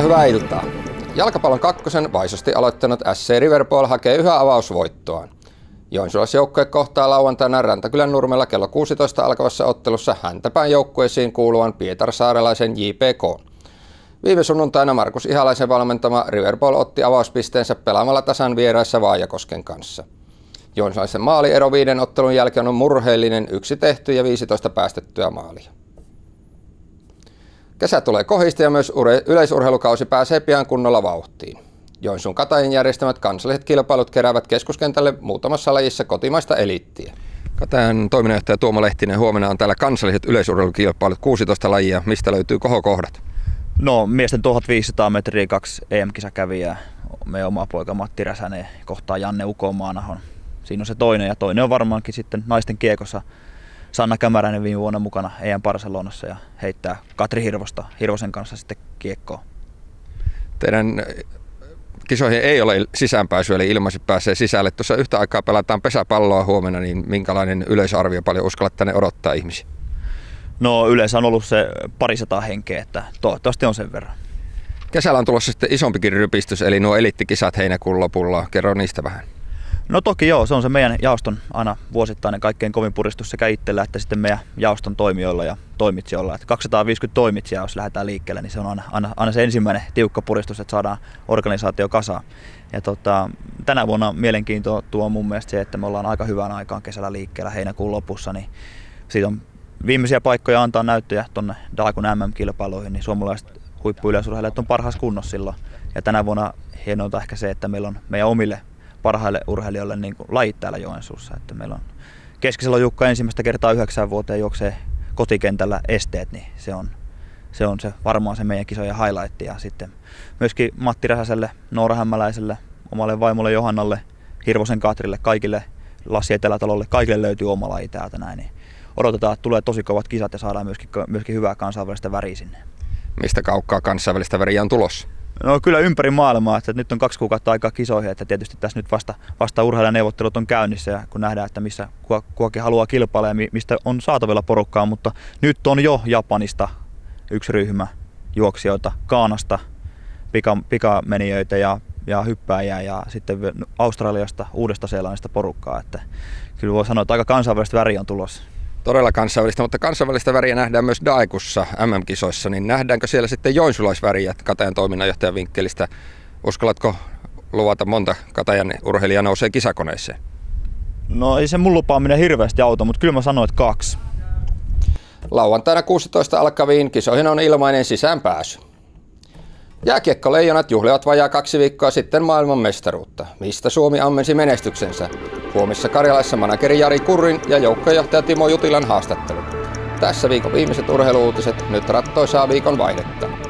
hyvää iltaa. Jalkapallon kakkosen vaisosti aloittanut SC Riverpool hakee yhä avausvoittoaan. Joensuulaisjoukkue kohtaa lauantaina Rantakylän Nurmella kello 16 alkavassa ottelussa häntäpään joukkueisiin kuuluvan pietarsaarelaisen JPK. Viime sunnuntaina Markus Ihalaisen valmentama Riverpool otti avauspisteensä pelaamalla tasan vieraissa Vaajakosken kanssa. Joensuulaisen maaliero 5 ottelun jälkeen on murheellinen, 1 tehty ja 15 päästettyä maalia. Kesä tulee kohista ja myös yleisurheilukausi pääsee pian kunnolla vauhtiin. Joensuun Katajan järjestämät kansalliset kilpailut keräävät keskuskentälle muutamassa lajissa kotimaista eliittiä. Katajan toiminnanjohtaja Tuomo Lehtinen, huomenna on täällä kansalliset yleisurheilukilpailut, 16 lajia. Mistä löytyy kohokohdat? No, miesten 1500 metriä 2 EM-kisakävijää. Meidän oma poika Matti Räsänen kohtaa Janne Ukomaanahon. Siinä on se toinen, ja toinen on varmaankin sitten naisten kiekossa Sanna Kämäräinen viime vuonna mukana EM Barcelonassa ja heittää Katri Hirvosen kanssa sitten kiekkoon. Teidän kisoihin ei ole sisäänpääsyä, eli ilmaiset pääsee sisälle. Tuossa yhtä aikaa pelataan pesäpalloa huomenna, niin minkälainen yleisarvio paljon uskallat tänne odottaa ihmisiä? No, yleensä on ollut se 200 henkeä, että toivottavasti on sen verran. Kesällä on tulossa sitten isompikin rypistys, eli nuo eliittikisat heinäkuun lopulla. Kerro niistä vähän. No toki joo, se on se meidän jaoston aina vuosittainen kaikkein kovin puristus sekä itsellä että sitten meidän jaoston toimijoilla ja toimitsijoilla. Että 250 toimitsijaa, jos lähdetään liikkeelle, niin se on aina se ensimmäinen tiukka puristus, että saadaan organisaatio kasaan. Ja tänä vuonna mielenkiintoa tuo mun mielestä se, että me ollaan aika hyvään aikaan kesällä liikkeellä heinäkuun lopussa, niin siitä on viimeisiä paikkoja antaa näyttöjä tuonne Daakun MM-kilpailuihin, niin suomalaiset huippuyleisurheilijat on parhaassa kunnossa silloin. Ja tänä vuonna hienointa ehkä se, että meillä on meidän omille parhaille urheilijoille niin kuin lajit täällä Joensuussa. Että meillä on Keskisalo Jukka ensimmäistä kertaa 9 vuoteen juoksee kotikentällä esteet, niin se on varmaan se meidän kisojen highlight. Ja sitten myöskin Matti Räsäselle, Noora Hämmäläiselle, omalle vaimolle Johannalle, Hirvosen Katrille, kaikille Lassi Etelätalolle, kaikille löytyy oma laji täältä näin. Niin odotetaan, että tulee tosi kovat kisat ja saadaan myöskin hyvää kansainvälistä väriä sinne. Mistä kaukkaa kansainvälistä väriä on tulossa? No kyllä ympäri maailmaa, että nyt on 2 kuukautta aikaa kisoihin, että tietysti tässä nyt vasta urheilijaneuvottelut on käynnissä ja kun nähdään, että missä kukakin haluaa kilpailla ja mistä on saatavilla porukkaa, mutta nyt on jo Japanista 1 ryhmä juoksijoita, Gaanasta pikamenijöitä ja hyppääjiä ja sitten Australiasta, Uudesta-Seelannista porukkaa, että kyllä voi sanoa, että aika kansainvälistä väriä on tulossa. Todella kansainvälistä, mutta kansainvälistä väriä nähdään myös Daekussa MM-kisoissa, niin nähdäänkö siellä sitten joensuulaisväriä Katajan toiminnanjohtajan vinkkelistä? Uskallatko luvata monta Katajan urheilijaa nousee kisakoneeseen? No ei se mun lupaaminen hirveästi auta, mutta kyllä mä sanoin, että 2. Lauantaina 16 alkaviin kisoihin on ilmainen sisäänpääsy. Jääkiekko-leijonat juhlivat vajaa 2 viikkoa sitten maailmanmestaruutta, mistä Suomi ammensi menestyksensä. Huomissa Karjalaisessa manageri Jari Kurrin ja joukkuejohtaja Timo Jutilan haastattelu. Tässä viikon viimeiset urheilu-uutiset, nyt rattoisaa viikon vaihdetta.